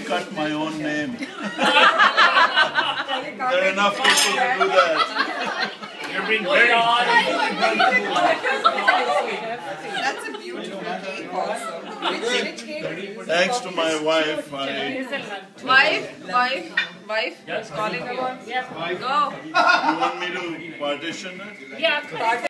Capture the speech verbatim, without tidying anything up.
cut my own name. There are enough people to do that. You're being very That's a beautiful cake also. Which cake? Thanks to my wife, I... Wife? Wife? Wife? Calling you? You want me to partition it? Yeah.